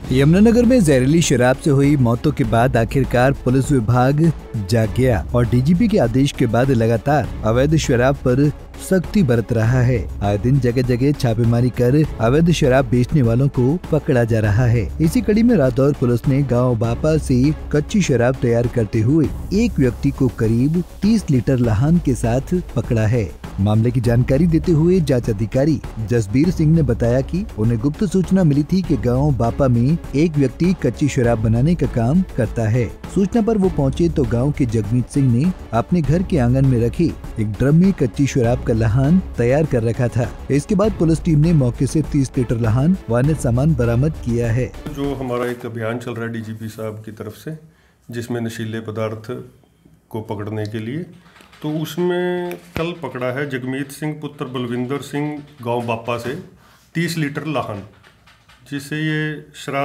यमुनानगर में जहरीली शराब से हुई मौतों के बाद आखिरकार पुलिस विभाग जाग गया और डीजीपी के आदेश के बाद लगातार अवैध शराब पर सख्ती बरत रहा है। आए दिन जगह जगह छापेमारी कर अवैध शराब बेचने वालों को पकड़ा जा रहा है। इसी कड़ी में रादौर पुलिस ने गांव बापा से कच्ची शराब तैयार करते हुए एक व्यक्ति को करीब 30 लीटर लाहन के साथ पकड़ा है। मामले की जानकारी देते हुए जांच अधिकारी जसबीर सिंह ने बताया कि उन्हें गुप्त सूचना मिली थी कि गांव बापा में एक व्यक्ति कच्ची शराब बनाने का काम करता है। सूचना पर वो पहुंचे तो गांव के जगमीत सिंह ने अपने घर के आंगन में रखे एक ड्रम में कच्ची शराब का लाहन तैयार कर रखा था। इसके बाद पुलिस टीम ने मौके से 30 लीटर लाहन व अन्य सामान बरामद किया है। जो हमारा एक अभियान चल रहा है डीजीपी साहब की तरफ से, जिसमें नशीले पदार्थ को पकड़ने के लिए, तो उसमें कल पकड़ा है जगमीत सिंह पुत्र बलविंदर सिंह गांव बापा से 30 लीटर लाहन, जिससे ये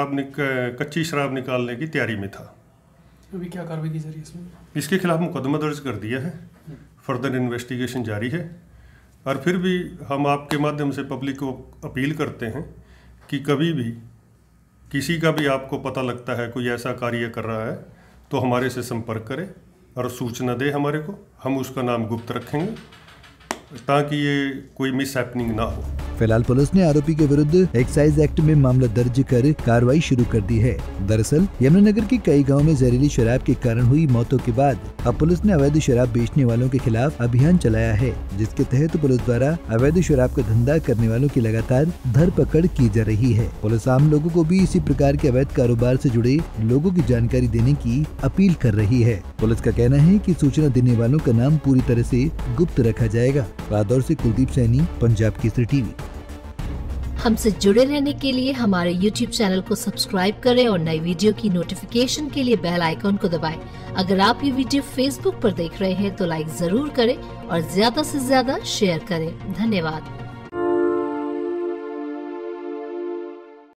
कच्ची शराब निकालने की तैयारी में था। अभी क्या कार्रवाई की जा रही है इसमें? इसके खिलाफ मुकदमा दर्ज कर दिया है, फर्दर इन्वेस्टिगेशन जारी है। और फिर भी हम आपके माध्यम से पब्लिक को अपील करते हैं कि कभी भी किसी का भी आपको पता लगता है कोई ऐसा कार्य कर रहा है तो हमारे से संपर्क करें और सूचना दे हमारे को। हम उसका नाम गुप्त रखेंगे ताकि ये कोई मिस हैपनिंग ना हो। फिलहाल पुलिस ने आरोपी के विरुद्ध एक्साइज एक्ट में मामला दर्ज कर कार्रवाई शुरू कर दी है। दरअसल यमुनानगर के कई गांव में जहरीली शराब के कारण हुई मौतों के बाद अब पुलिस ने अवैध शराब बेचने वालों के खिलाफ अभियान चलाया है, जिसके तहत पुलिस द्वारा अवैध शराब का धंधा करने वालों की लगातार धरपकड़ की जा रही है। पुलिस आम लोगों को भी इसी प्रकार के अवैध कारोबार से जुड़े लोगों की जानकारी देने की अपील कर रही है। पुलिस का कहना है कि सूचना देने वालों का नाम पूरी तरह से गुप्त रखा जाएगा। रादौर से कुलदीप सैनी, पंजाब केसरी टीवी। हमसे जुड़े रहने के लिए हमारे YouTube चैनल को सब्सक्राइब करें और नई वीडियो की नोटिफिकेशन के लिए बेल आइकॉन को दबाएं। अगर आप ये वीडियो Facebook पर देख रहे हैं तो लाइक जरूर करें और ज्यादा से ज्यादा शेयर करें। धन्यवाद।